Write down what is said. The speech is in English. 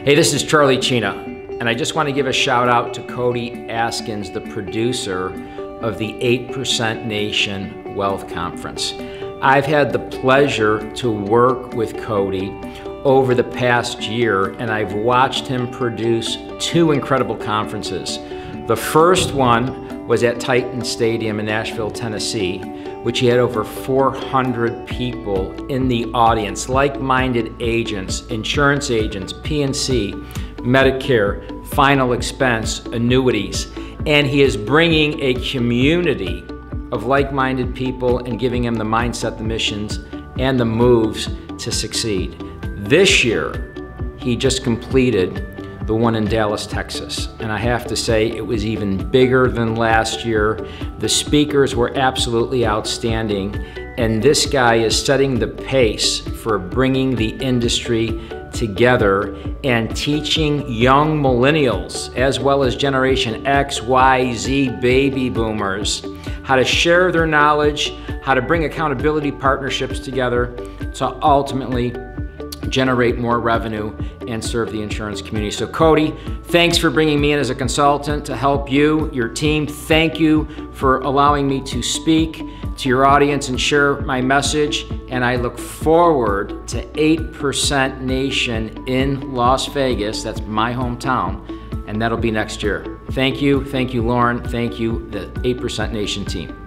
Hey, this is Charlie Cina, and I just want to give a shout out to Cody Askins, the producer of the 8% Nation Wealth Conference. I've had the pleasure to work with Cody over the past year, and I've watched him produce two incredible conferences. The first one was at Titan Stadium in Nashville, Tennessee, which he had over 400 people in the audience, like-minded agents, insurance agents, P&C, Medicare, final expense, annuities, and he is bringing a community of like-minded people and giving them the mindset, the missions, and the moves to succeed. This year, he just completed the one in Dallas, Texas. And I have to say, it was even bigger than last year. The speakers were absolutely outstanding. And this guy is setting the pace for bringing the industry together and teaching young millennials, as well as Generation X, Y, Z baby boomers, how to share their knowledge, how to bring accountability partnerships together to ultimately generate more revenue and serve the insurance community. So Cody, thanks for bringing me in as a consultant to help you, your team. Thank you for allowing me to speak to your audience and share my message. And I look forward to 8% Nation in Las Vegas. That's my hometown. And that'll be next year. Thank you, Lauren. Thank you, the 8% Nation team.